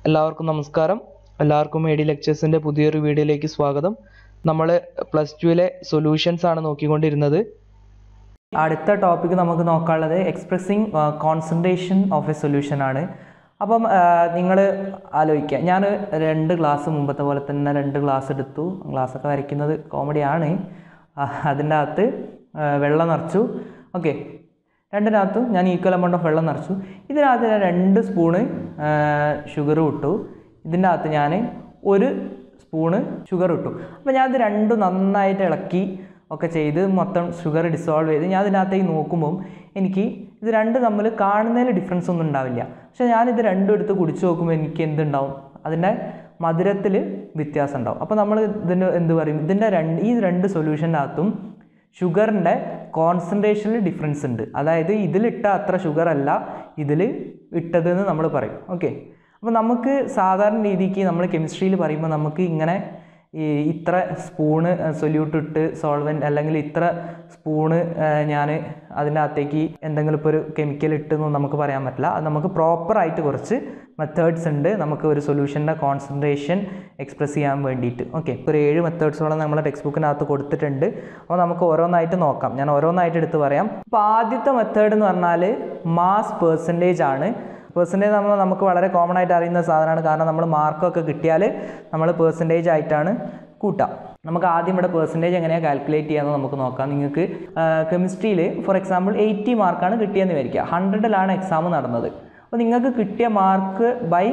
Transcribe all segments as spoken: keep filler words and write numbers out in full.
എല്ലാവർക്കും നമസ്കാരം. എല്ലാവർക്കും എ ഡി ലെക്ചേഴ്സിൻ്റെ പുതിയൊരു വീഡിയോയിലേക്ക് സ്വാഗതം. നമ്മൾ പ്ലസ് ടുവിലെ സൊല്യൂഷൻസ് ആണ് നോക്കിക്കൊണ്ടിരുന്നത്. അടുത്ത ടോപ്പിക്ക് നമുക്ക് നോക്കാനുള്ളത് expressing concentration of a solution ആണ്. അപ്പം നിങ്ങൾ ആലോചിക്കുക, ഞാൻ രണ്ട് ക്ലാസ് മുമ്പത്തെ പോലെ തന്നെ രണ്ട് ക്ലാസ് എടുത്തു. ക്ലാസ്സൊക്കെ വരയ്ക്കുന്നത് കോമഡിയാണ്. അതിൻ്റെ അകത്ത് വെള്ളം നിറച്ചു. ഓക്കെ, രണ്ടിനകത്തും ഞാൻ ഈക്വൽ എമൗണ്ട് ഓഫ് വെള്ളം നിറച്ചു. ഇതിനകത്ത് ഞാൻ രണ്ട് സ്പൂണ് ഷുഗർ ഇട്ടു. ഇതിൻ്റെ അകത്ത് ഞാൻ ഒരു സ്പൂണ് ഷുഗർ ഇട്ടു. അപ്പോൾ ഞാൻ ഇത് രണ്ടും നന്നായിട്ട് ഇളക്കി ഒക്കെ ചെയ്ത് മൊത്തം ഷുഗർ ഡിസോൾവ് ചെയ്ത് ഞാൻ ഇതിനകത്തേക്ക് നോക്കുമ്പം എനിക്ക് ഇത് രണ്ട് തമ്മിൽ കാണുന്നതിൽ ഡിഫറൻസ് ഒന്നും ഉണ്ടാവില്ല. പക്ഷേ ഞാനിത് രണ്ടും എടുത്ത് കുടിച്ച് നോക്കുമ്പോൾ എനിക്ക് എന്തുണ്ടാവും, അതിൻ്റെ മധുരത്തിൽ വ്യത്യാസം ഉണ്ടാവും. അപ്പോൾ നമ്മൾ ഇതിന് എന്ത് പറയും, ഇതിൻ്റെ രണ്ട് ഈ രണ്ട് സൊല്യൂഷൻ്റെ അകത്തും ഷുഗറിൻ്റെ കോൺസെൻട്രേഷനിൽ ഡിഫറൻസ് ഉണ്ട്. അതായത് ഇതിലിട്ട അത്ര ഷുഗർ അല്ല ഇതിൽ ഇട്ടതെന്ന് നമ്മൾ പറയും. ഓക്കെ, അപ്പോൾ നമുക്ക് സാധാരണ രീതിക്ക് നമ്മൾ കെമിസ്ട്രിയിൽ പറയുമ്പോൾ നമുക്ക് ഇങ്ങനെ ഈ ഇത്ര സ്പൂണ് സൊല്യൂട്ട് ഇട്ട് സോൾവെൻറ്റ് അല്ലെങ്കിൽ ഇത്ര സ്പൂണ് ഞാൻ അതിൻ്റെ അകത്തേക്ക് എന്തെങ്കിലും ഇപ്പോൾ ഒരു കെമിക്കൽ ഇട്ടെന്നൊന്നും നമുക്ക് പറയാൻ പറ്റില്ല. അത് നമുക്ക് പ്രോപ്പറായിട്ട് കുറച്ച് മെത്തേഡ്സ് ഉണ്ട് നമുക്ക് ഒരു സൊല്യൂഷൻ്റെ കോൺസെൻട്രേഷൻ എക്സ്പ്രസ് ചെയ്യാൻ വേണ്ടിയിട്ട്. ഓക്കെ, ഇപ്പോൾ ഒരു ഏഴ് മെത്തേഡ്സോളം നമ്മുടെ ടെക്സ്റ്റ് ബുക്കിനകത്ത് കൊടുത്തിട്ടുണ്ട്. അപ്പോൾ നമുക്ക് ഓരോന്നായിട്ട് നോക്കാം. ഞാൻ ഓരോന്നായിട്ട് എടുത്ത് പറയാം. അപ്പോൾ ആദ്യത്തെ മെത്തേഡ് എന്ന് പറഞ്ഞാൽ മാസ് പെർസെൻറ്റേജ് ആണ്. പെർസെൻറ്റേജ് നമ്മൾ നമുക്ക് വളരെ കോമൺ ആയിട്ട് അറിയുന്ന സാധനമാണ്. കാരണം നമ്മൾ മാർക്കൊക്കെ കിട്ടിയാൽ നമ്മൾ പെർസെൻറ്റേജ് ആയിട്ടാണ് കൂട്ടാം. നമുക്ക് ആദ്യം ഇവിടെ പെർസെൻറ്റേജ് എങ്ങനെയാണ് കാൽക്കുലേറ്റ് ചെയ്യാമെന്ന് നമുക്ക് നോക്കാം. നിങ്ങൾക്ക് കെമിസ്ട്രിയിൽ ഫോർ എക്സാമ്പിൾ എയ്റ്റി മാർക്കാണ് കിട്ടിയെന്ന് വിചാരിക്കുക. ഹൺഡ്രഡിലാണ് എക്സാം നടന്നത്. അപ്പോൾ നിങ്ങൾക്ക് കിട്ടിയ mark by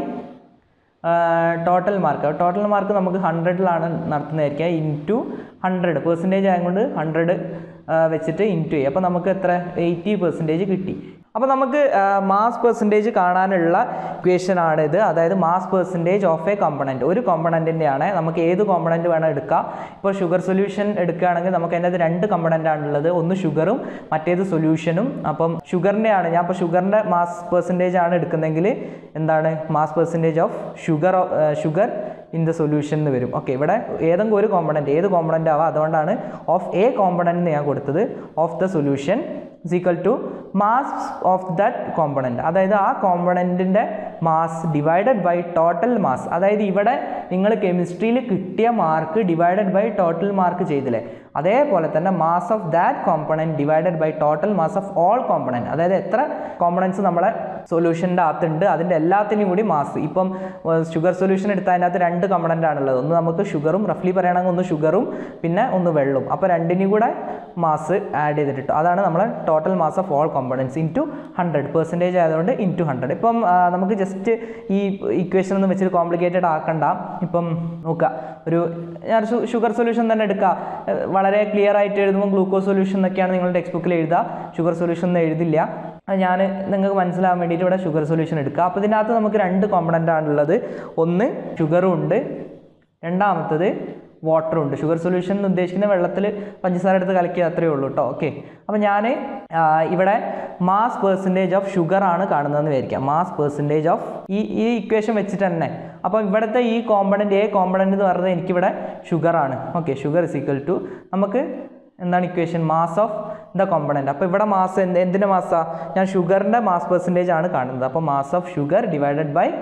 total mark total mark നമുക്ക് ഹൺഡ്രഡിലാണ് നടത്തുന്നതായിരിക്കുക. ഇൻറ്റു ഹൺഡ്രഡ് പെർസെൻറ്റേജ് ആയതുകൊണ്ട് ഹൺഡ്രഡ് വെച്ചിട്ട് ഇൻറ്റു ചെയ്യും. അപ്പോൾ നമുക്ക് എത്ര എയ്റ്റി പെർസെൻറ്റേജ് കിട്ടി. അപ്പോൾ നമുക്ക് മാസ് പെർസെൻറ്റേജ് കാണാനുള്ള ഇക്വേഷനാണ് ഇത്. അതായത് mass percentage of a component, ഒരു കോമ്പണൻറ്റിൻ്റെയാണ്. നമുക്ക് ഏത് കോമ്പണൻറ്റ് വേണം എടുക്കാം. ഇപ്പോൾ ഷുഗർ സൊല്യൂഷൻ എടുക്കുകയാണെങ്കിൽ നമുക്ക് അതിൻ്റെ അത് രണ്ട് കോമ്പണൻ്റാണുള്ളത്, ഒന്ന് ഷുഗറും മറ്റേത് സൊല്യൂഷനും. അപ്പം ഷുഗറിൻ്റെയാണ് ഞാൻ ഇപ്പോൾ ഷുഗറിൻ്റെ മാസ് പെർസെൻറ്റേജ് ആണ് എടുക്കുന്നതെങ്കിൽ എന്താണ് mass percentage of sugar sugar in the solution എന്ന് വരും. ഓക്കെ, ഇവിടെ ഏതെങ്കിലും ഒരു കോമ്പണൻറ്റ് ഏത് കോമ്പണൻ്റ് ആവാം, അതുകൊണ്ടാണ് ഓഫ് എ കോമ്പണൻറ്റ് ഞാൻ കൊടുത്തത്. Of the solution is equal to mass of that component. അതായത് ആ കോമ്പണൻറ്റിൻ്റെ mass divided by total mass. അതായത് ഇവിടെ നിങ്ങൾ കെമിസ്ട്രിയിൽ കിട്ടിയ mark divided by total mark ചെയ്തില്ലേ, അതേപോലെ തന്നെ mass of that component divided by total mass of all component. അതായത് എത്ര കോമ്പണൻറ്റ്സ് നമ്മളെ സൊല്യൂഷൻ്റെ അകത്തുണ്ട് അതിൻ്റെ എല്ലാത്തിനും കൂടി മാസ്. ഇപ്പം ഷുഗർ സൊല്യൂഷൻ എടുത്താൽ അതിൻ്റെ അകത്ത് രണ്ട് കോമ്പണൻ്റ് ആണുള്ളത്. ഒന്ന് നമുക്ക് ഷുഗറും, റഫ്ലി പറയുകയാണെങ്കിൽ ഒന്ന് ഷുഗറും പിന്നെ ഒന്ന് വെള്ളവും. അപ്പോൾ രണ്ടിനും കൂടെ മാസ് ആഡ് ചെയ്തിട്ട് അതാണ് നമ്മളെ total mass of all components into hundred. Percentage ആയതുകൊണ്ട് ഇൻറ്റു ഹൺഡ്രഡ്. ഇപ്പം നമുക്ക് ജസ്റ്റ് ഈ ഇക്വേഷൻ ഒന്നും വെച്ചിട്ട് കോംപ്ലിക്കേറ്റഡ് ആക്കണ്ട. ഇപ്പം നോക്കുക, ഒരു ഞാൻ ഷുഗർ സൊല്യൂഷൻ തന്നെ എടുക്കുക. വളരെ ക്ലിയർ ആയിട്ട് എഴുതുമ്പോൾ ഗ്ലൂക്കോസ് സൊല്യൂഷൻ എന്നൊക്കെയാണ് നിങ്ങൾ ടെക്സ്റ്റ് ബുക്കിൽ എഴുതുക. ഷുഗർ സൊല്യൂഷൻ ഒന്നും എഴുതില്ല. ഞാൻ നിങ്ങൾക്ക് മനസ്സിലാകാൻ വേണ്ടിയിട്ട് ഇവിടെ ഷുഗർ സൊല്യൂഷൻ എടുക്കുക. അപ്പോൾ ഇതിനകത്ത് നമുക്ക് രണ്ട് കോമ്പണൻ്റ് ആണുള്ളത്. ഒന്ന് ഷുഗറും ഉണ്ട്, രണ്ടാമത്തത് വാട്ടറും ഉണ്ട്. ഷുഗർ സൊല്യൂഷൻ എന്ന് ഉദ്ദേശിക്കുന്ന വെള്ളത്തിൽ പഞ്ചസാര എടുത്ത് കലക്കിയത് അത്രയേ ഉള്ളൂ കേട്ടോ. ഓക്കെ, അപ്പോൾ ഞാൻ ഇവിടെ മാസ് പെർസെൻറ്റേജ് ഓഫ് ഷുഗർ ആണ് കാണുന്നതെന്ന് വിചാരിക്കാം. മാസ് പെർസെൻറ്റേജ് ഓഫ് ഈ ഈ ഇക്വേഷൻ വെച്ചിട്ട് തന്നെ. അപ്പോൾ ഇവിടുത്തെ ഈ കോമ്പണൻറ്റ് എ കോമ്പണൻറ്റ് എന്ന് പറയുന്നത് എനിക്കിവിടെ ഷുഗറാണ്. Okay, sugar is equal to നമുക്ക് എന്താണ് equation, mass of the component. അപ്പോൾ ഇവിടെ മാസ് എന്ത് എന്തിൻ്റെ മാസാണ്, ഞാൻ ഷുഗറിൻ്റെ മാസ് പെർസെൻറ്റേജ് ആണ് കാണുന്നത്. അപ്പോൾ mass of sugar divided by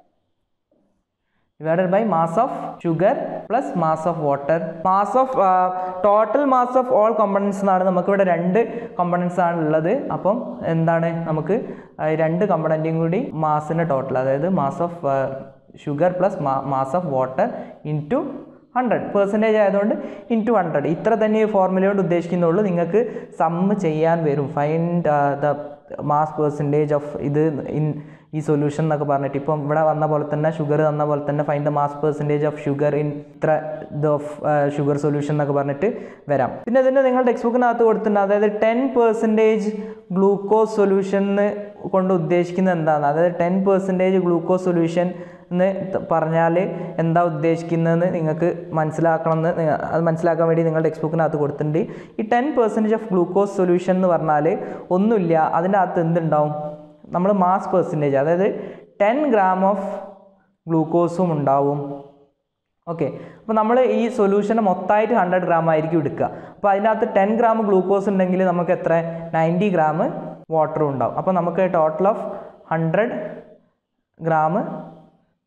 divided by mass of sugar plus mass of water. Mass of uh, total mass of all components എന്നാണ് നമുക്ക് ഇവിടെ രണ്ട് components ആണ് ഉള്ളത്. അപ്പം എന്താണ് നമുക്ക് രണ്ട് കമ്പണൻറ്റും കൂടി മാസിൻ്റെ ടോട്ടൽ, അതായത് mass of sugar plus mass of water into hundred. Percentage ആയതുകൊണ്ട് ഇൻറ്റു ഹൺഡ്രഡ്. ഇത്ര തന്നെ ഈ ഫോർമുല കൊണ്ട് ഉദ്ദേശിക്കുന്നുള്ളൂ. നിങ്ങൾക്ക് സമ്മ് ചെയ്യാൻ വരും. Find the mass percentage of ഇത് ഇൻ ഈ സൊല്യൂഷൻ എന്നൊക്കെ പറഞ്ഞിട്ട്. ഇപ്പം ഇവിടെ വന്ന പോലെ തന്നെ ഷുഗർ തന്ന പോലെ തന്നെ find the mass percentage of sugar in ഇത്ര ദ ഓഫ് ഷുഗർ സൊല്യൂഷൻ എന്നൊക്കെ പറഞ്ഞിട്ട് വരാം. പിന്നെ ഇതിൻ്റെ നിങ്ങൾ ടെക്സ്റ്റ് ബുക്കിനകത്ത് കൊടുത്തിട്ടുണ്ട്. അതായത് ടെൻ പെർസെൻറ്റേജ് ഗ്ലൂക്കോസ് സൊല്യൂഷൻ കൊണ്ട് ഉദ്ദേശിക്കുന്നത് എന്താണ്, അതായത് ടെൻ പെർസെൻറ്റേജ് ഗ്ലൂക്കോസ് സൊല്യൂഷൻ എന്ന് പറഞ്ഞാൽ എന്താ ഉദ്ദേശിക്കുന്നതെന്ന് നിങ്ങൾക്ക് മനസ്സിലാക്കണമെന്ന് അത് മനസ്സിലാക്കാൻ വേണ്ടി നിങ്ങൾ ടെക്സ്റ്റ് ബുക്കിനകത്ത് കൊടുത്തിട്ടുണ്ട്. ഈ ten percentage of glucose solution എന്ന് പറഞ്ഞാൽ ഒന്നുമില്ല, അതിൻ്റെ അകത്ത് എന്തുണ്ടാവും, നമ്മൾ മാസ് പെർസെൻറ്റേജ് അതായത് ടെൻ ഗ്രാം ഓഫ് ഗ്ലൂക്കോസും ഉണ്ടാവും. ഓക്കെ, അപ്പോൾ നമ്മൾ ഈ സൊല്യൂഷന് മൊത്തമായിട്ട് ഹൺഡ്രഡ് ഗ്രാം ആയിരിക്കും എടുക്കുക. അപ്പോൾ അതിനകത്ത് ടെൻ ഗ്രാം ഗ്ലൂക്കോസ് ഉണ്ടെങ്കിൽ നമുക്ക് എത്ര നയൻറ്റി ഗ്രാം വാട്ടറും ഉണ്ടാവും. അപ്പോൾ നമുക്ക് total of hundred gram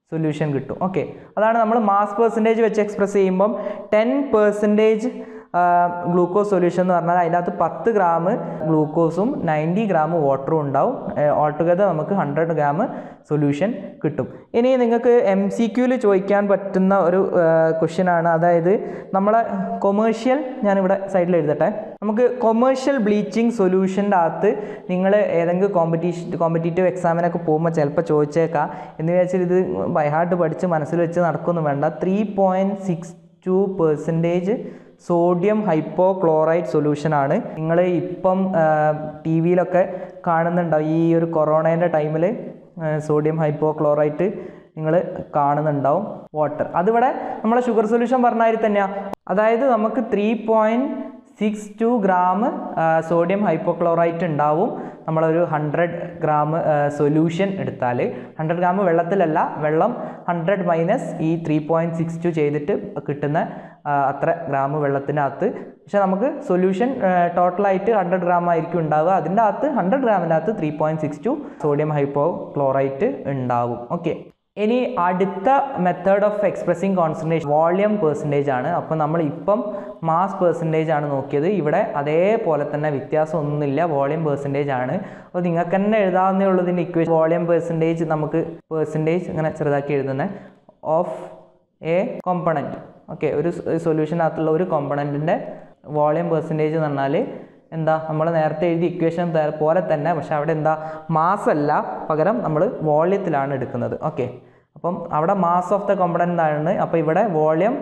solution കിട്ടും. ഓക്കെ, അതാണ് നമ്മൾ മാസ് പെർസെൻറ്റേജ് വെച്ച് എക്സ്പ്രസ് ചെയ്യുമ്പം ടെൻ പെർസെൻറ്റേജ് ഗ്ലൂക്കോസ് സൊല്യൂഷൻ എന്ന് പറഞ്ഞാൽ അതിനകത്ത് പത്ത് ഗ്രാം ഗ്ലൂക്കോസും നയൻറ്റി ഗ്രാം വാട്ടറും ഉണ്ടാവും. ഓൾ ടുഗദർ നമുക്ക് ഹൺഡ്രഡ് ഗ്രാം സൊല്യൂഷൻ കിട്ടും. ഇനി നിങ്ങൾക്ക് എം സി ക്യൂവിൽ ചോദിക്കാൻ പറ്റുന്ന ഒരു ക്വസ്റ്റ്യൻ ആണ്, അതായത് നമ്മളെ കൊമേഴ്ഷ്യൽ, ഞാനിവിടെ സൈഡിൽ എഴുതട്ടെ, നമുക്ക് കൊമേഴ്ഷ്യൽ ബ്ലീച്ചിങ് സൊല്യൂഷൻ്റെ അകത്ത് നിങ്ങൾ ഏതെങ്കിലും കോമ്പറ്റീഷൻ കോമ്പറ്റീറ്റീവ് എക്സാമിനൊക്കെ പോകുമ്പോൾ ചിലപ്പോൾ ചോദിച്ചേക്കാം. എന്ന് വെച്ചാൽ ഇത് ബൈഹാർട്ട് പഠിച്ച് മനസ്സിൽ വെച്ച് നടക്കൊന്നും വേണ്ട. Three point six two percentage sodium hypochlorite സൊല്യൂഷനാണ്. നിങ്ങൾ ഇപ്പം ടി വിയിലൊക്കെ കാണുന്നുണ്ടാവും, ഈ ഒരു കൊറോണേൻ്റെ ടൈമിൽ സോഡിയം ഹൈപ്പോക്ലോറൈറ്റ് നിങ്ങൾ കാണുന്നുണ്ടാവും വാട്ടർ. അതിവിടെ നമ്മളെ ഷുഗർ സൊല്യൂഷൻ പറഞ്ഞാൽ തന്നെയാണ്. അതായത് നമുക്ക് three point six two gram sodium hypochlorite ഉണ്ടാവും നമ്മളൊരു ഹൺഡ്രഡ് ഗ്രാം സൊല്യൂഷൻ എടുത്താൽ. ഹൺഡ്രഡ് ഗ്രാം വെള്ളത്തിലല്ല, വെള്ളം ഹൺഡ്രഡ് മൈനസ് ഈ ത്രീ പോയിൻറ്റ് സിക്സ് ടു ചെയ്തിട്ട് കിട്ടുന്ന അത്ര ഗ്രാം വെള്ളത്തിനകത്ത്. പക്ഷേ നമുക്ക് സൊല്യൂഷൻ ടോട്ടലായിട്ട് ഹൺഡ്രഡ് ഗ്രാം ആയിരിക്കും ഉണ്ടാവുക. അതിൻ്റെ അകത്ത് ഹൺഡ്രഡ് ഗ്രാമിൻ്റെ അകത്ത് three point six two sodium hypochlorite ഉണ്ടാവും. ഓക്കെ, ഇനി അടുത്ത method of expressing concentration volume percentage ആണ്. അപ്പോൾ നമ്മൾ ഇപ്പം മാസ് പെർസെൻറ്റേജ് ആണ് നോക്കിയത്. ഇവിടെ അതേപോലെ തന്നെ വ്യത്യാസം ഒന്നുമില്ല, വോളിയം പെർസെൻറ്റേജ് ആണ്. അപ്പോൾ നിങ്ങൾക്ക് തന്നെ എഴുതാവുന്നേ ഉള്ളൂ ഇതിൻ്റെ ഇക്വേഷൻ. വോളിയം പെർസെൻറ്റേജ് നമുക്ക് പെർസെൻറ്റേജ് ഇങ്ങനെ ചെറുതാക്കി എഴുതുന്നത് ഓഫ് എ കോമ്പണൻറ്റ്. ഓക്കെ, ഒരു സൊല്യൂഷനകത്തുള്ള ഒരു കോമ്പണൻറ്റിൻ്റെ വോളിയം പെർസെൻറ്റേജ് എന്ന് പറഞ്ഞാൽ എന്താ, നമ്മൾ നേരത്തെ എഴുതിയ ഇക്വേഷൻ പോലെ തന്നെ, പക്ഷെ അവിടെ എന്താ മാസ് അല്ല, പകരം നമ്മൾ വോള്യത്തിലാണ് എടുക്കുന്നത്. ഓക്കെ, അപ്പം അവിടെ മാസ് ഓഫ് ദ കോമ്പണൻ്റ് ആണ്, അപ്പോൾ ഇവിടെ വോളിയം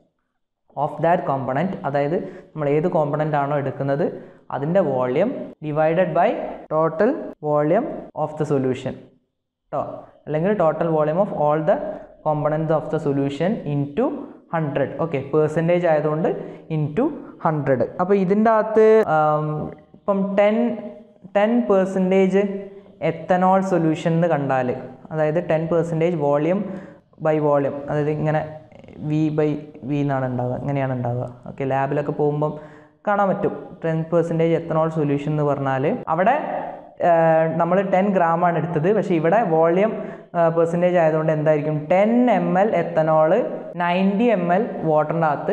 ഓഫ് ദാറ്റ് കോമ്പണൻറ്റ്, അതായത് നമ്മൾ ഏത് കോമ്പണൻ്റ് ആണോ എടുക്കുന്നത് അതിൻ്റെ volume divided by total volume of the solution കേട്ടോ, അല്ലെങ്കിൽ total volume of all the components of the solution into hundred. Okay, percentage ആയതുകൊണ്ട് ഇൻ ടു ഹൺഡ്രഡ്. അപ്പോൾ ഇതിൻ്റെ അകത്ത് ഇപ്പം ten ten percentage ethanol solution എന്ന് കണ്ടാൽ, അതായത് ten percentage volume by volume, അതായത് ഇങ്ങനെ വി ബൈ വി എന്നാണ് ഉണ്ടാവുക, ഇങ്ങനെയാണ് ഉണ്ടാവുക. ഓക്കെ, ലാബിലൊക്കെ പോകുമ്പം കാണാൻ പറ്റും ടെൻ പെർസെൻറ്റേജ് എത്തനോൾ സൊല്യൂഷൻ എന്ന് പറഞ്ഞാൽ അവിടെ നമ്മൾ ടെൻ ഗ്രാം ആണ് എടുത്തത്. പക്ഷേ ഇവിടെ വോളിയം പെർസെൻറ്റേജ് ആയതുകൊണ്ട് എന്തായിരിക്കും, ten M L ethanol ninety M L വാട്ടറിൻ്റെ അകത്ത്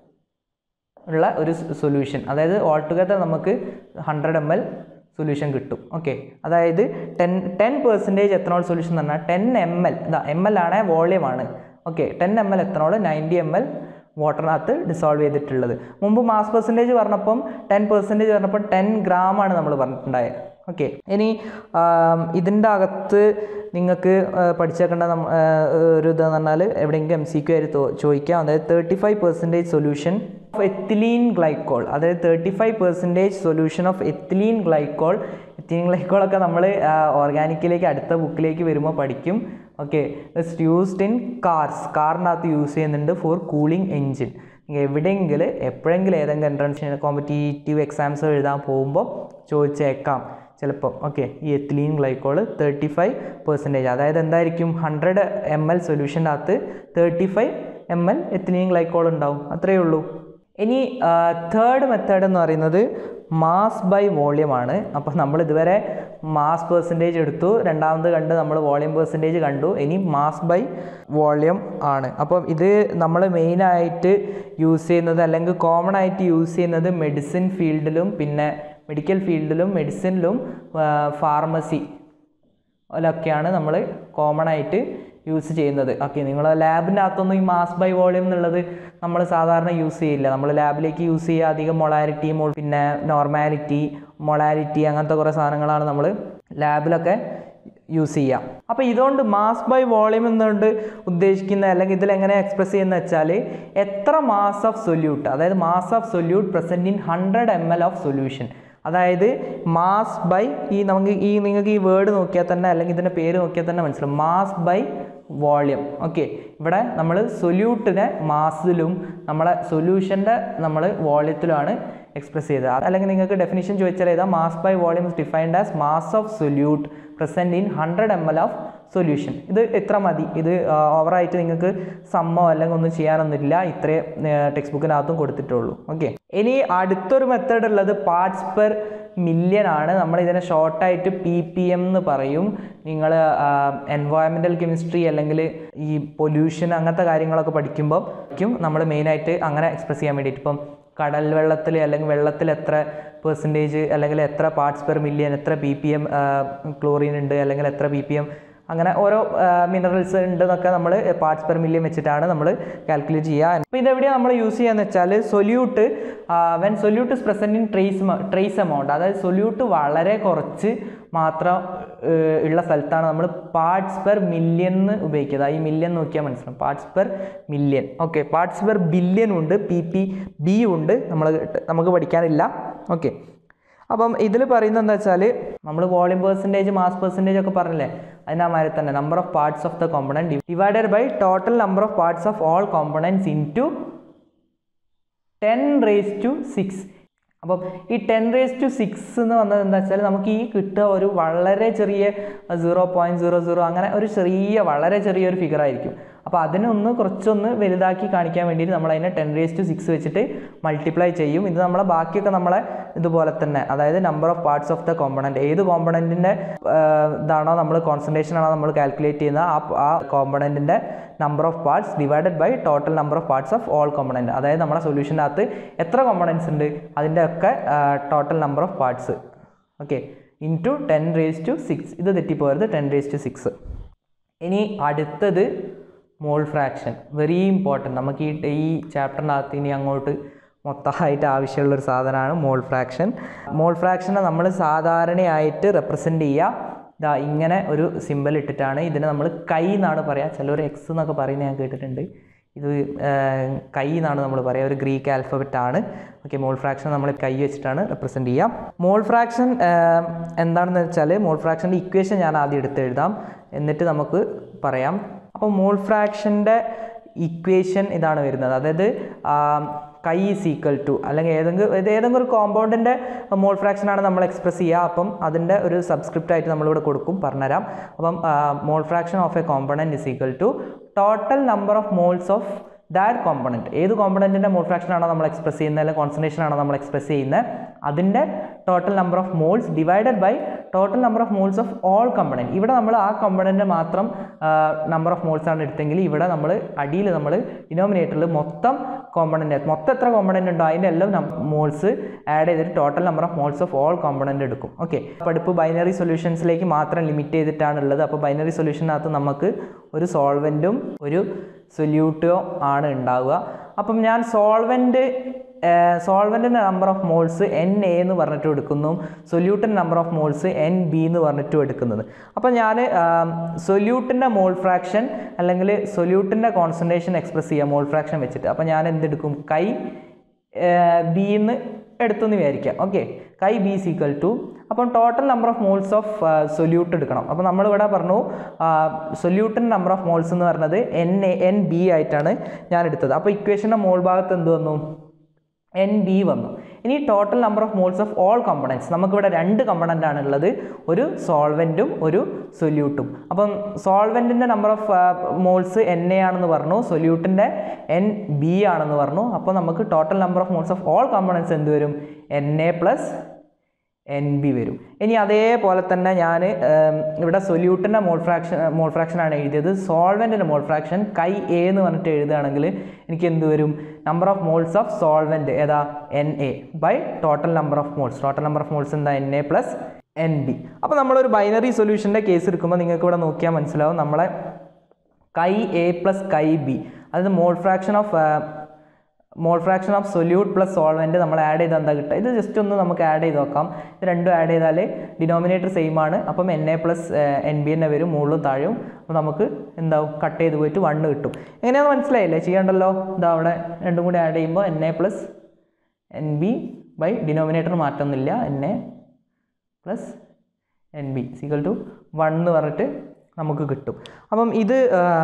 ഉള്ള ഒരു സൊല്യൂഷൻ, അതായത് ഓൾ ടുഗദർ നമുക്ക് ഹൺഡ്രഡ് എം എൽ സൊല്യൂഷൻ കിട്ടും. ഓക്കെ, അതായത് ten ten percentage ethanol solution എന്ന് പറഞ്ഞാൽ ടെൻ എം എൽ, ഇതാ എം എൽ ആണ് വോളിയമാണ്. Okay, ten M L ethanol ninety M L വാട്ടറിനകത്ത് ഡിസോൾവ് ചെയ്തിട്ടുള്ളത്. മുമ്പ് മാസ് പെർസെൻറ്റേജ് പറഞ്ഞപ്പം ടെൻ പെർസെൻറ്റേജ് പറഞ്ഞപ്പോൾ ടെൻ ഗ്രാം ആണ് നമ്മൾ പറഞ്ഞിട്ടുണ്ടായത്. ഓക്കെ, ഇനി ഇതിൻ്റെ അകത്ത് നിങ്ങൾക്ക് പഠിച്ചേക്കേണ്ട ഒരു ഇതെന്ന് പറഞ്ഞാൽ എവിടെയെങ്കിലും എം സി ക്യു ആയിട്ട് ചോദിക്കാം. അതായത് thirty five percentage solution of ethylene glycol, അതായത് thirty five percentage solution of ethylene glycol. Ethylene ഗ്ലൈക്കോളൊക്കെ നമ്മൾ ഓർഗാനിക്കിലേക്ക് അടുത്ത ബുക്കിലേക്ക് വരുമ്പോൾ പഠിക്കും. Okay, it's used in cars, കാറിനകത്ത് യൂസ് ചെയ്യുന്നുണ്ട് ഫോർ കൂളിംഗ് എൻജിൻ. എവിടെയെങ്കിലും എപ്പോഴെങ്കിലും ഏതെങ്കിലും എൻട്രൻസ് കോമ്പറ്റീറ്റീവ് എക്സാംസ് എഴുതാൻ പോകുമ്പോൾ ചോദിച്ചേക്കാം ചിലപ്പോൾ. ഓക്കെ, ഈ ethylene glycol thirty five percentage, അതായത് എന്തായിരിക്കും ഹൺഡ്രഡ് എം എൽ സൊല്യൂഷൻ്റെ അകത്ത് thirty five M L ethylene glycol ഉണ്ടാവും. അത്രയേ ഉള്ളൂ. ഇനി തേർഡ് മെത്തേഡ് എന്ന് പറയുന്നത് മാസ് ബൈ വോളിയം ആണ്. അപ്പോൾ നമ്മൾ ഇതുവരെ മാസ് പെർസെൻറ്റേജ് എടുത്തു, രണ്ടാമത് കണ്ട് നമ്മൾ വോളിയം പെർസെൻറ്റേജ് കണ്ടു, ഇനി മാസ് ബൈ വോളിയം ആണ്. അപ്പം ഇത് നമ്മൾ മെയിനായിട്ട് യൂസ് ചെയ്യുന്നത്, അല്ലെങ്കിൽ കോമൺ ആയിട്ട് യൂസ് ചെയ്യുന്നത് മെഡിസിൻ ഫീൽഡിലും പിന്നെ മെഡിക്കൽ ഫീൽഡിലും മെഡിസിനിലും ഫാർമസി അതിലൊക്കെയാണ് നമ്മൾ കോമൺ ആയിട്ട് യൂസ് ചെയ്യുന്നത്. ഓക്കെ, നിങ്ങൾ ലാബിൻ്റെ അകത്തൊന്നും ഈ മാസ് ബൈ വോളിയം എന്നുള്ളത് നമ്മൾ സാധാരണ യൂസ് ചെയ്യില്ല. നമ്മൾ ലാബിലേക്ക് യൂസ് ചെയ്യുക അധികം മൊളാരിറ്റി, പിന്നെ നോർമാലിറ്റി, മൊളാരിറ്റി അങ്ങനത്തെ കുറേ സാധനങ്ങളാണ് നമ്മൾ ലാബിലൊക്കെ യൂസ് ചെയ്യാം. അപ്പോൾ ഇതുകൊണ്ട് മാസ് ബൈ വോളിയം എന്നുകൊണ്ട് ഉദ്ദേശിക്കുന്ന, അല്ലെങ്കിൽ ഇതിലെങ്ങനെ എക്സ്പ്രസ് ചെയ്യുന്നത് വെച്ചാൽ എത്ര മാസ് ഓഫ് സൊല്യൂട്ട്, അതായത് mass of solute present in hundred M L of solution. അതായത് മാസ് ബൈ ഈ നമുക്ക് ഈ നിങ്ങൾക്ക് ഈ വേർഡ് നോക്കിയാൽ തന്നെ, അല്ലെങ്കിൽ ഇതിൻ്റെ പേര് നോക്കിയാൽ തന്നെ മനസ്സിലാവും, മാസ് ബൈ വോളിയം. ഓക്കെ, ഇവിടെ നമ്മൾ സൊല്യൂട്ടിനെ മാസിലും നമ്മളെ സൊല്യൂഷൻ്റെ നമ്മൾ വോളിയത്തിലുമാണ് എക്സ്പ്രസ് ചെയ്തത്. അല്ലെങ്കിൽ നിങ്ങൾക്ക് ഡെഫിനിഷൻ ചോദിച്ചാൽ ഏതാ, mass by volume is defined as mass of solute present in hundred M L of solution. ഇത് എത്ര മതി, ഇത് ഓവറായിട്ട് നിങ്ങൾക്ക് സമ്മോ അല്ലെങ്കിൽ ഒന്നും ചെയ്യാനൊന്നുമില്ല, ഇത്രയും ടെക്സ്റ്റ് ബുക്കിനകത്തും കൊടുത്തിട്ടുള്ളൂ. ഓക്കെ, ഇനി അടുത്തൊരു മെത്തേഡ് ഉള്ളത് പാർട്സ് പെർ മില്യൺ ആണ്. നമ്മൾ ഇതിനെ ഷോർട്ടായിട്ട് പി പി എം എന്ന് പറയും. നിങ്ങൾ എൻവയോൺമെൻറ്റൽ കെമിസ്ട്രി അല്ലെങ്കിൽ ഈ പൊല്യൂഷൻ അങ്ങനത്തെ കാര്യങ്ങളൊക്കെ പഠിക്കുമ്പോൾ നമ്മൾ മെയിനായിട്ട് അങ്ങനെ എക്സ്പ്രസ് ചെയ്യാൻ വേണ്ടിയിട്ട്, ഇപ്പം കടൽ വെള്ളത്തിൽ അല്ലെങ്കിൽ വെള്ളത്തിൽ എത്ര പെർസെൻറ്റേജ് അല്ലെങ്കിൽ എത്ര പാർട്സ് പെർ മില്യൺ, എത്ര പി പി എം ക്ലോറിൻ ഉണ്ട് അല്ലെങ്കിൽ എത്ര പി പി എം അങ്ങനെ ഓരോ മിനറൽസ് ഉണ്ടെന്നൊക്കെ നമ്മൾ പാർട്സ് പെർ മില്യൺ വെച്ചിട്ടാണ് നമ്മൾ കാൽക്കുലേറ്റ് ചെയ്യുക. അപ്പോൾ ഇതെവിടെയാണ് നമ്മൾ യൂസ് ചെയ്യുകയെന്ന് വെച്ചാൽ solute when solute is present in trace trace amount, അതായത് സൊല്യൂട്ട് വളരെ കുറച്ച് മാത്രം ഉള്ള സ്ഥലത്താണ് നമ്മൾ പാർട്സ് പെർ മില്യൺ എന്ന് ഉപയോഗിക്കുന്നത്. ഈ മില്യൺ നോക്കിയാൽ മനസ്സിലാവും, parts per million. Okay, parts per billion ഉണ്ട്, പി പി ബി ഉണ്ട്, നമ്മൾ നമുക്ക് പഠിക്കാനില്ല. ഓക്കെ, അപ്പം ഇതിൽ പറയുന്നത് എന്താ വെച്ചാൽ നമ്മൾ വോളിയം പെർസെൻറ്റേജ് മാസ് പെർസെൻറ്റേജ് ഒക്കെ പറഞ്ഞില്ലേ, അതിൻ്റെ മാതിരി തന്നെ number of parts of the component divided by total number of parts of all components into ten raise to six. അപ്പം ഈ ടെൻ റേസ് ടു സിക്സ് എന്ന് വന്നത് എന്താ വെച്ചാൽ നമുക്ക് ഈ കിട്ടുക ഒരു വളരെ ചെറിയ സീറോ പോയിൻറ്റ് സീറോ സീറോ അങ്ങനെ ഒരു ചെറിയ വളരെ ചെറിയൊരു ഫിഗർ ആയിരിക്കും. അപ്പോൾ അതിനൊന്ന് കുറച്ചൊന്ന് വലുതാക്കി കാണിക്കാൻ വേണ്ടിയിട്ട് നമ്മൾ അതിനെ ടെൻ റേസ് ടു സിക്സ് വെച്ചിട്ട് മൾട്ടിപ്ലൈ ചെയ്യും. ഇത് നമ്മളെ ബാക്കിയൊക്കെ നമ്മളെ ഇതുപോലെ തന്നെ, അതായത് number of parts of the component, ഏത് കോമ്പണൻറ്റിൻ്റെ ഇതാണോ നമ്മൾ കോൺസെൻട്രേഷൻ ആണോ നമ്മൾ കാൽക്കുലേറ്റ് ചെയ്യുന്ന ആ ആ കോമ്പണൻറ്റിൻ്റെ number of parts divided by total number of parts of all component, അതായത് നമ്മുടെ സൊല്യൂഷൻ്റെ അകത്ത് എത്ര കോമ്പണൻറ്റ്സ് ഉണ്ട് അതിൻ്റെ ഒക്കെ total number of parts. Okay, into ten raise to six. ഇത് തെറ്റിപ്പോയത് ടെൻ റേസ് ടു സിക്സ്. ഇനി അടുത്തത് മോൾ ഫ്രാക്ഷൻ, വെരി ഇമ്പോർട്ടൻറ്റ്. നമുക്ക് ഈ ഈ ചാപ്റ്ററിനകത്ത് ഇനി അങ്ങോട്ട് മൊത്തമായിട്ട് ആവശ്യമുള്ളൊരു സാധനമാണ് മോൾ ഫ്രാക്ഷൻ. മോൾ ഫ്രാക്ഷനെ നമ്മൾ സാധാരണയായിട്ട് റെപ്രസെൻ്റ് ചെയ്യുക ഇതാ ഇങ്ങനെ ഒരു സിമ്പൽ ഇട്ടിട്ടാണ്. ഇതിനെ നമ്മൾ കൈ എന്നാണ് പറയുക, ചിലർ എക്സ് എന്നൊക്കെ പറയുന്നത് ഞാൻ കേട്ടിട്ടുണ്ട്. ഇത് കൈ എന്നാണ് നമ്മൾ പറയുക, ഒരു ഗ്രീക്ക് ആൽഫബറ്റ് ആണ്. ഓക്കെ, മോൾ ഫ്രാക്ഷൻ നമ്മൾ കൈ വെച്ചിട്ടാണ് റെപ്രസെൻ്റ് ചെയ്യുക. മോൾ ഫ്രാക്ഷൻ എന്താണെന്ന് വെച്ചാൽ മോൾ ഫ്രാക്ഷൻ്റെ ഇക്വേഷൻ ഞാൻ ആദ്യം എടുത്ത് എഴുതാം, എന്നിട്ട് നമുക്ക് പറയാം. അപ്പോൾ മോൾ ഫ്രാക്ഷൻ്റെ ഇക്വേഷൻ ഇതാണ് വരുന്നത്, അതായത് കൈ ഈസ് ഈക്വൽ ടു അല്ലെങ്കിൽ ഏതെങ്കിലും ഏതെങ്കിലും ഒരു കോമ്പൗണ്ടിൻ്റെ മോൾ ഫ്രാക്ഷനാണ് നമ്മൾ എക്സ്പ്രസ് ചെയ്യുക. അപ്പം അതിൻ്റെ ഒരു സബ്സ്ക്രിപ്റ്റ് ആയിട്ട് നമ്മളിവിടെ കൊടുക്കും, പറഞ്ഞുതരാം. അപ്പം mole fraction of a component is equal to total number of moles of that component. ഏത് കോമ്പണൻറ്റിൻ്റെ മോൾ ഫ്രാക്ഷൻ ആണോ നമ്മൾ എക്സ്പ്രസ് ചെയ്യുന്നത് അല്ലെങ്കിൽ കോൺസെൻട്രേഷൻ ആണോ നമ്മൾ എക്സ്പ്രസ് ചെയ്യുന്നത് അതിൻ്റെ total number of moles divided by total number of moles of all component. ഇവിടെ നമ്മൾ ആ കോമ്പണൻറ്റ് മാത്രം നമ്പർ ഓഫ് മോൾസ് ആണ് എടുത്തെങ്കിൽ ഇവിടെ നമ്മൾ അടിയിൽ നമ്മൾ ഡിനോമിനേറ്ററിൽ മൊത്തം കോമ്പണൻറ്റ് മൊത്തം എത്ര കോമ്പണൻറ്റ് ഉണ്ടോ അതിൻ്റെ എല്ലാം മോൾസ് ആഡ് ചെയ്തിട്ട് total number of moles of all component എടുക്കും. ഓക്കെ, പഠിപ്പ് ബൈനറി സൊല്യൂഷൻസിലേക്ക് മാത്രം ലിമിറ്റ് ചെയ്തിട്ടാണ് ഉള്ളത്. അപ്പോൾ ബൈനറി സൊല്യൂഷനകത്ത് നമുക്ക് ഒരു സോൾവെൻറ്റും ഒരു സൊല്യൂട്ടോ ആണ് ഉണ്ടാവുക. അപ്പം ഞാൻ സോൾവെൻറ്റ് സോൾവെൻറ്റിൻ്റെ number of moles N A എന്ന് പറഞ്ഞിട്ട് എടുക്കുന്നു, സൊല്യൂട്ടിൻ്റെ number of moles N B എന്ന് പറഞ്ഞിട്ടും എടുക്കുന്നത്. അപ്പോൾ ഞാൻ സൊല്യൂട്ടിൻ്റെ മോൾ ഫ്രാക്ഷൻ അല്ലെങ്കിൽ സൊല്യൂട്ടിൻ്റെ കോൺസെൻട്രേഷൻ എക്സ്പ്രസ് ചെയ്യുക മോൾ ഫ്രാക്ഷൻ വെച്ചിട്ട്. അപ്പോൾ ഞാൻ എന്തെടുക്കും, കൈ ബി എന്ന് എടുത്തെന്ന് വിചാരിക്കാം. Okay, chi B is equal to അപ്പം total number of moles of solute എടുക്കണം. അപ്പോൾ നമ്മളിവിടെ പറഞ്ഞു സൊല്യൂട്ടിൻ്റെ നമ്പർ ഓഫ് മോൾസ് എന്ന് പറഞ്ഞത് എൻ എ എൻ ബി ആയിട്ടാണ് ഞാൻ എടുത്തത്. അപ്പോൾ ഇക്വേഷൻ്റെ മോൾ ഭാഗത്ത് എന്ത് വന്നു, എൻ ബി വന്നു. ഇനി total number of moles of all components, നമുക്കിവിടെ രണ്ട് കമ്പണൻ്റ് ആണ് ഉള്ളത്, ഒരു സോൾവെൻറ്റും ഒരു സൊല്യൂട്ടും. അപ്പം സോൾവെൻറ്റിൻ്റെ number of moles N A ആണെന്ന് പറഞ്ഞു, സൊല്യൂട്ടിൻ്റെ എൻ ബി ആണെന്ന് പറഞ്ഞു. അപ്പോൾ നമുക്ക് total number of moles of all components എന്ത് വരും, N A plus N B വരും. ഇനി അതേപോലെ തന്നെ ഞാൻ ഇവിടെ സൊല്യൂട്ടിൻ്റെ മോൾ ഫ്രാക്ഷൻ മോൾ ഫ്രാക്ഷനാണ് എഴുതിയത്, സോൾവെൻറ്റിൻ്റെ മോൾ ഫ്രാക്ഷൻ കൈ എ എന്ന് പറഞ്ഞിട്ട് എഴുതുകയാണെങ്കിൽ എനിക്ക് എന്ത് വരും, number of moles of solvent ഏതാ N A by total number of moles, total number of moles എന്താ N A plus N B. അപ്പോൾ നമ്മളൊരു ബൈനറി സൊല്യൂഷൻ്റെ കേസ് എടുക്കുമ്പോൾ നിങ്ങൾക്ക് ഇവിടെ നോക്കിയാൽ മനസ്സിലാവും, നമ്മളെ chi A plus chi B അതായത് mole fraction of mole fraction of solute plus solvent നമ്മൾ ആഡ് ചെയ്താൽ എന്താ കിട്ടുക, ഇത് ജസ്റ്റ് ഒന്ന് നമുക്ക് ആഡ് ചെയ്ത് നോക്കാം. ഇത് രണ്ടും ആഡ് ചെയ്താൽ ഡിനോമിനേറ്റർ സെയിം ആണ്, അപ്പം N A plus N B തന്നെ വരും, മുകളിലും താഴെയും. അപ്പോൾ നമുക്ക് എന്താവും, കട്ട് ചെയ്ത് പോയിട്ട് വണ്ണ് കിട്ടും. എങ്ങനെയാണെന്ന് മനസ്സിലായില്ലേ, ചെയ്യണ്ടല്ലോ. ഇതാ അവിടെ രണ്ടും കൂടി ആഡ് ചെയ്യുമ്പോൾ N A plus N B by denominator മാറ്റമൊന്നുമില്ല, N A plus N B is equal to one എന്ന് പറഞ്ഞിട്ട് നമുക്ക് കിട്ടും. അപ്പം ഇത്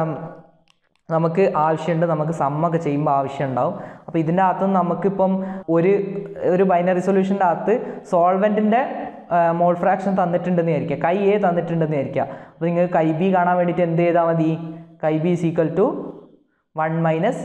നമുക്ക് ആവശ്യമുണ്ട്, നമുക്ക് സമ്മൊക്കെ ചെയ്യുമ്പോൾ ആവശ്യം ഉണ്ടാവും. അപ്പോൾ ഇതിൻ്റെ അകത്ത് നമുക്കിപ്പം ഒരു ഒരു ബൈനറി സൊല്യൂഷൻ്റെ അകത്ത് സോൾവെൻറ്റിൻ്റെ മോൾ ഫ്രാക്ഷൻ തന്നിട്ടുണ്ടെന്ന് വിചാരിക്കുക, കൈ എ തന്നിട്ടുണ്ടെന്ന് വിചാരിക്കുക. അപ്പോൾ നിങ്ങൾക്ക് കൈ ബി കാണാൻ വേണ്ടിയിട്ട് എന്ത് ചെയ്താൽ മതി, chi B is equal to one minus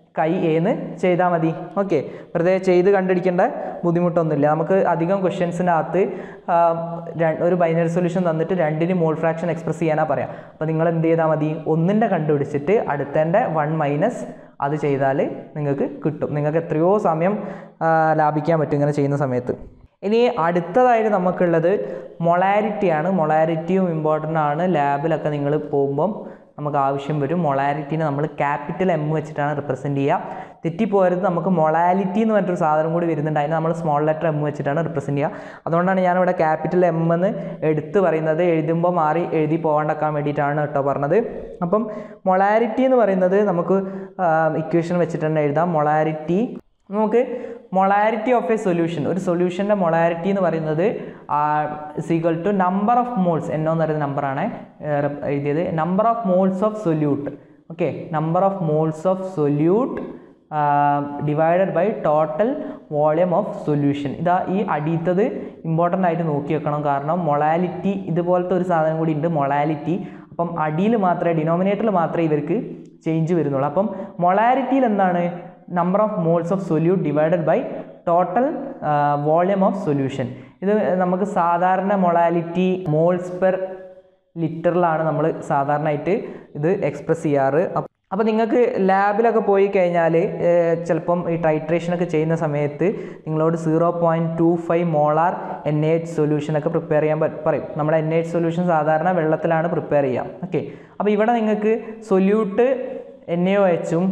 chi ഏന്ന് ചെയ്താൽ മതി. ഓക്കെ, വെറുതെ ചെയ്ത് കണ്ടുപിടിക്കേണ്ട ബുദ്ധിമുട്ടൊന്നുമില്ല. നമുക്ക് അധികം ക്വസ്റ്റ്യൻസിനകത്ത് ഒരു ബൈനറി സൊല്യൂഷൻ തന്നിട്ട് രണ്ടിന് മോൾ ഫ്രാക്ഷൻ എക്സ്പ്രസ് ചെയ്യാനാണ് പറയാം. അപ്പോൾ നിങ്ങൾ എന്ത് ചെയ്താൽ മതി, ഒന്നിൻ്റെ കണ്ടുപിടിച്ചിട്ട് അടുത്തതിൻ്റെ വൺ മൈനസ് അത് ചെയ്താൽ നിങ്ങൾക്ക് കിട്ടും. നിങ്ങൾക്ക് എത്രയോ സമയം ലാഭിക്കാൻ പറ്റും ഇങ്ങനെ ചെയ്യുന്ന സമയത്ത്. ഇനി അടുത്തതായിട്ട് നമുക്കുള്ളത് മൊളാരിറ്റിയാണ്. മൊളാരിറ്റിയും ഇമ്പോർട്ടൻ്റ് ആണ്. ലാബിലൊക്കെ നിങ്ങൾ പോകുമ്പം നമുക്ക് ആവശ്യം വരും. മൊളാരിറ്റീനെ നമ്മൾ ക്യാപിറ്റൽ എം വെച്ചിട്ടാണ് റിപ്രസെൻറ്റ് ചെയ്യുക. തെറ്റിപ്പോരുത്, നമുക്ക് മൊളാലിറ്റി എന്ന് പറഞ്ഞൊരു സാധനം കൂടി വരുന്നുണ്ട്. അതിന് നമ്മൾ സ്മോൾ ലെറ്റർ എം വെച്ചിട്ടാണ് റിപ്രസെൻറ്റ് ചെയ്യുക. അതുകൊണ്ടാണ് ഞാനിവിടെ ക്യാപിറ്റൽ എം എന്ന് എടുത്ത് പറയുന്നത്. എഴുതുമ്പോൾ മാറി എഴുതി പോകാണ്ടിരിക്കാൻ വേണ്ടിയിട്ടാണ് കേട്ടോ പറഞ്ഞത്. അപ്പം മൊളാരിറ്റി എന്ന് പറയുന്നത് നമുക്ക് ഇക്വേഷൻ വെച്ചിട്ട് തന്നെ എഴുതാം. മൊളാരിറ്റി നമുക്ക് മൊളാരിറ്റി ഓഫ് എ സൊല്യൂഷൻ, ഒരു സൊല്യൂഷൻ്റെ മൊളാരിറ്റി എന്ന് പറയുന്നത് is equal to number of moles, എന്നോ എന്ന് പറയുന്ന നമ്പറാണ് എഴുതിയത്. Number of moles of solute. Okay, number of moles of solute divided by total volume of solution. ഇതാ ഈ അടിയത്തത് ഇമ്പോർട്ടൻ്റ് ആയിട്ട് നോക്കി വെക്കണം. കാരണം മൊളാലിറ്റി ഇതുപോലത്തെ ഒരു സാധനം കൂടി ഉണ്ട്, മൊളാലിറ്റി. അപ്പം അടിയിൽ മാത്രമേ, ഡിനോമിനേറ്ററിൽ മാത്രമേ ഇവർക്ക് ചേഞ്ച് വരുന്നുള്ളൂ. അപ്പം മൊളാരിറ്റിയിൽ എന്താണ്, number of moles of solute divided by total volume of solution. ഇത് നമുക്ക് സാധാരണ മൊളാലിറ്റി മോൾസ് പെർ ലിറ്ററിലാണ് നമ്മൾ സാധാരണയായിട്ട് ഇത് എക്സ്പ്രസ് ചെയ്യാറ്. അപ്പോൾ നിങ്ങൾക്ക് ലാബിലൊക്കെ പോയി കഴിഞ്ഞാൽ ചിലപ്പം ഈ ടൈട്രേഷനൊക്കെ ചെയ്യുന്ന സമയത്ത് നിങ്ങളോട് zero point two five molar N A H സൊല്യൂഷനൊക്കെ പ്രിപ്പയർ ചെയ്യാൻ പറയും. നമ്മുടെ എൻ എ എച്ച് സൊല്യൂഷൻ സാധാരണ വെള്ളത്തിലാണ് പ്രിപ്പയർ ചെയ്യുക. ഓക്കെ, അപ്പോൾ ഇവിടെ നിങ്ങൾക്ക് സൊല്യൂട്ട് എൻ എ ഒ എച്ചും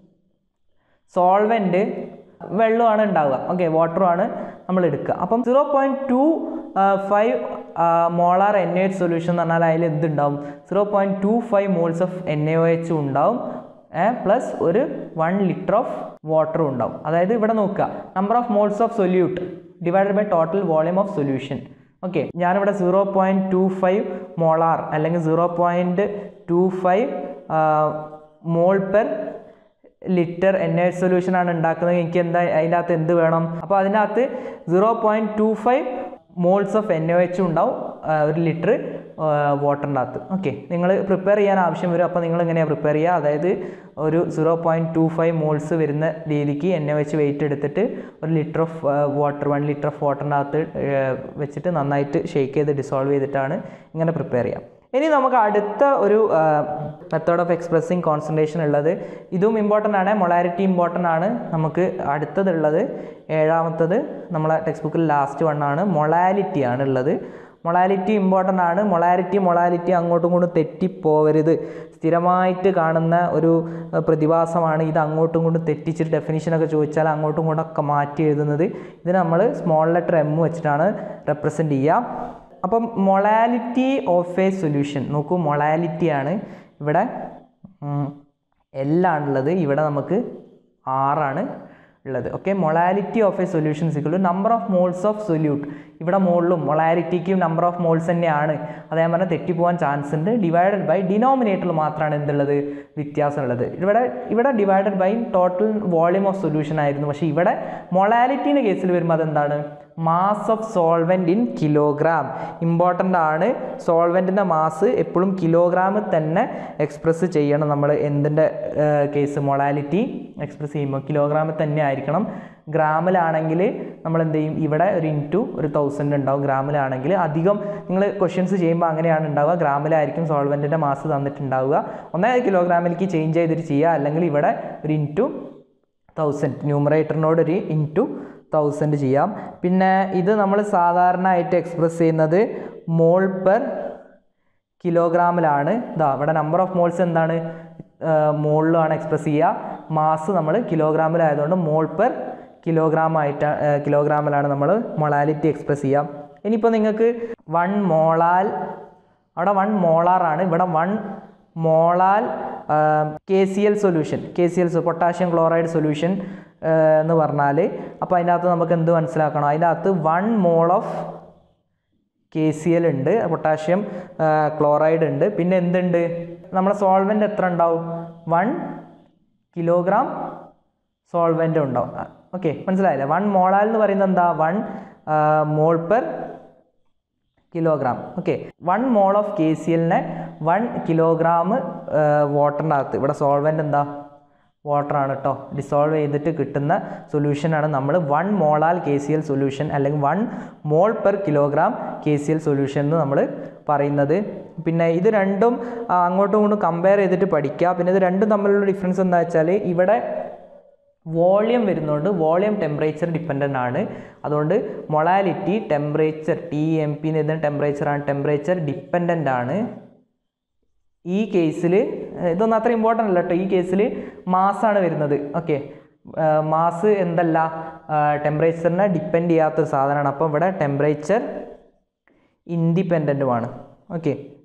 സോൾവെൻറ്റ് വെള്ളമാണ് ഉണ്ടാവുക. ഓക്കെ, വാട്ടറുമാണ് നമ്മൾ എടുക്കുക. അപ്പം zero point two five molar N A H solution എന്ന് പറഞ്ഞാൽ അതിൽ എന്തുണ്ടാവും, zero point two five moles of N A O എച്ചും ഉണ്ടാവും, പ്ലസ് ഒരു വൺ ലിറ്റർ ഓഫ് വാട്ടറും ഉണ്ടാവും. അതായത് ഇവിടെ നോക്കുക, number of moles of solute divided by total volume of solution. Okay, ഞാനിവിടെ zero point two five molar അല്ലെങ്കിൽ zero point two five mole per litre N A H സൊല്യൂഷനാണ് ഉണ്ടാക്കുന്നത്. എനിക്ക് എന്താ അതിൻ്റെ അകത്ത് എന്ത് വേണം, അപ്പോൾ അതിനകത്ത് zero point two five moles of N O എച്ചും ഉണ്ടാവും ഒരു ലിറ്റർ വാട്ടറിൻ്റെ അകത്ത്. ഓക്കെ, നിങ്ങൾ പ്രിപ്പയർ ചെയ്യാൻ ആവശ്യം വരും. അപ്പോൾ നിങ്ങൾ എങ്ങനെയാണ് പ്രിപ്പയർ ചെയ്യുക, അതായത് ഒരു zero point two five moles വരുന്ന രീതിക്ക് എൻ ഒ എച്ച് വെയിറ്റ് എടുത്തിട്ട് ഒരു litre of water one litre of വാട്ടറിൻ്റെ അകത്ത് വെച്ചിട്ട് നന്നായിട്ട് ഷേക്ക് ചെയ്ത് ഡിസോൾവ് ചെയ്തിട്ടാണ് ഇങ്ങനെ പ്രിപ്പയർ ചെയ്യുക. ഇനി നമുക്ക് അടുത്ത ഒരു മെത്തേഡ് ഓഫ് എക്സ്പ്രസിങ് കോൺസെൻട്രേഷൻ ഉള്ളത്, ഇതും ഇമ്പോർട്ടൻ്റ് ആണ്, മൊളാരിറ്റി ഇമ്പോർട്ടൻ്റ് ആണ്. നമുക്ക് അടുത്തതുള്ളത് ഏഴാമത്തത് നമ്മളെ ടെക്സ്റ്റ് ബുക്കിൽ ലാസ്റ്റ് വൺ ആണ്, മൊളാലിറ്റി ആണ് ഉള്ളത്. മൊളാലിറ്റി ഇമ്പോർട്ടൻ്റ് ആണ്. മൊളാരിറ്റി മൊളാലിറ്റി അങ്ങോട്ടും ഇങ്ങോട്ടും തെറ്റിപ്പോവരുത്. സ്ഥിരമായിട്ട് കാണുന്ന ഒരു പ്രതിഭാസമാണ് ഇത്. അങ്ങോട്ടും ഇങ്ങോട്ടും തെറ്റിച്ചിട്ട് ഡെഫിനിഷനൊക്കെ ചോദിച്ചാൽ അങ്ങോട്ടും ഇങ്ങോട്ടും ഒക്കെ മാറ്റി എഴുതുന്നത്. ഇത് നമ്മൾ സ്മോൾ ലെറ്റർ എം വെച്ചിട്ടാണ് റെപ്രസെൻറ്റ് ചെയ്യുക. അപ്പം മൊളാലിറ്റി ഓഫ് എ സൊല്യൂഷൻ നോക്കൂ, മൊളാലിറ്റിയാണ് ഇവിടെ എല്ലാണുള്ളത്, ഇവിടെ നമുക്ക് ആറാണ് ഉള്ളത്. Okay, molality of a solution സിക്കുള്ളൂ number of moles of solute. ഇവിടെ മോളിലും മൊളാരിറ്റിക്കും നമ്പർ ഓഫ് മോൾസ് തന്നെയാണ്. അത് ഞാൻ പറഞ്ഞാൽ തെറ്റിപ്പോകാൻ ചാൻസ് ഉണ്ട്. ഡിവൈഡഡ് ബൈ ഡിനോമിനേറ്ററിൽ മാത്രമാണ് എന്തുള്ളത്, വ്യത്യാസമുള്ളത്. ഇവിടെ ഇവിടെ divided by total volume of solution ആയിരുന്നു. പക്ഷേ ഇവിടെ മൊളാലിറ്റീൻ്റെ കേസിൽ വരുമ്പോൾ അതെന്താണ്, mass of solvent in kilogram. Important ആണ്, സോൾവെൻറ്റിൻ്റെ മാസ് എപ്പോഴും കിലോഗ്രാമിൽ തന്നെ എക്സ്പ്രസ് ചെയ്യണം നമ്മൾ. എന്തിൻ്റെ കേസ്, മൊളാലിറ്റി എക്സ്പ്രസ് ചെയ്യുമ്പോൾ കിലോഗ്രാമിൽ തന്നെ ആയിരിക്കണം. ഗ്രാമിലാണെങ്കിൽ നമ്മൾ എന്ത് ചെയ്യും, ഇവിടെ ഒരു ഇൻറ്റു ഒരു തൗസൻഡ് ഉണ്ടാവും. ഗ്രാമിലാണെങ്കിൽ അധികം നിങ്ങൾ ക്വസ്റ്റ്യൻസ് ചെയ്യുമ്പോൾ അങ്ങനെയാണ് ഉണ്ടാവുക, ഗ്രാമിലായിരിക്കും സോൾവെൻറ്റിൻ്റെ മാസ് തന്നിട്ടുണ്ടാവുക. ഒന്നേ കിലോഗ്രാമിലേക്ക് ചേഞ്ച് ചെയ്തിട്ട് ചെയ്യുക, അല്ലെങ്കിൽ ഇവിടെ ഒരു ഇൻറ്റു തൗസൻഡ്, ന്യൂമറേറ്ററിനോട് ഒരു ഇൻറ്റു തൗസൻഡ് ചെയ്യാം. പിന്നെ ഇത് നമ്മൾ സാധാരണ ആയിട്ട് എക്സ്പ്രസ് ചെയ്യുന്നത് മോൾ പെർ കിലോഗ്രാമിലാണ്. ഇതാ ഇവിടെ നമ്പർ ഓഫ് മോൾസ് എന്താണ്, മോളിലാണ് എക്സ്പ്രസ് ചെയ്യുക. മാസ് നമ്മൾ കിലോഗ്രാമിലായതുകൊണ്ട് മോൾ പെർ കിലോഗ്രാം ആയിട്ട് കിലോഗ്രാമിലാണ് നമ്മൾ മൊളാലിറ്റി എക്സ്പ്രസ് ചെയ്യാം. ഇനിയിപ്പോൾ നിങ്ങൾക്ക് വൺ മോളാൽ, അവിടെ വൺ മോളാറാണ്, ഇവിടെ one molal K C L solution, K C L potassium chloride solution എന്ന് പറഞ്ഞാൽ, അപ്പോൾ അതിൻ്റെ അകത്ത് നമുക്ക് എന്ത് മനസ്സിലാക്കണം, അതിൻ്റെ അകത്ത് one mole of K C L ഉണ്ട്, പൊട്ടാഷ്യം ക്ലോറൈഡ് ഉണ്ട്. പിന്നെ എന്തുണ്ട്, നമ്മുടെ സോൾവെൻ്റ് എത്ര ഉണ്ടാവും, വൺ കിലോഗ്രാം സോൾവെൻ്റ് ഉണ്ടാവും. ഓക്കെ, മനസ്സിലായില്ലേ? വൺ മോളാൽ എന്ന് പറയുന്നത് എന്താ, one mole per kilogram. Okay, one mole of K C എല്ലിനെ വൺ കിലോഗ്രാം വാട്ടറിൻ്റെ അകത്ത്, ഇവിടെ സോൾവെൻ്റ് എന്താ വാട്ടറാണ് കേട്ടോ. ഡിസോൾവ് ചെയ്തിട്ട് കിട്ടുന്ന സൊല്യൂഷനാണ് നമ്മൾ one molal K C L solution അല്ലെങ്കിൽ one mole per kilogram K C L solution എന്ന് നമ്മൾ പറയുന്നത്. പിന്നെ ഇത് രണ്ടും അങ്ങോട്ടും ഇങ്ങോട്ടും കമ്പയർ ചെയ്തിട്ട് പഠിക്കുക. പിന്നെ ഇത് രണ്ടും തമ്മിലുള്ള ഡിഫറൻസ് എന്താ വെച്ചാൽ ഇവിടെ വോളിയം വരുന്നതുകൊണ്ട് വോളിയം ടെമ്പറേച്ചർ ഡിപ്പെൻഡൻ്റ് ആണ്. അതുകൊണ്ട് molality temperature T M P എന്ന് എഴുതുന്ന ടെമ്പറേച്ചറാണ്, ടെമ്പറേച്ചർ ഡിപ്പെൻഡൻ്റ് ആണ്. ഈ കേസിൽ ഇതൊന്നും അത്ര ഇമ്പോർട്ടൻ്റ് അല്ല കേട്ടോ. ഈ കേസിൽ മാസ്സാണ് വരുന്നത്. ഓക്കെ, മാസ് എന്തല്ല ടെമ്പറേച്ചറിനെ ഡിപ്പെൻഡ് ചെയ്യാത്തൊരു സാധനമാണ്. അപ്പോൾ ഇവിടെ ടെമ്പറേച്ചർ ഇൻഡിപെൻഡൻറ്റുമാണ്. ഓക്കെ.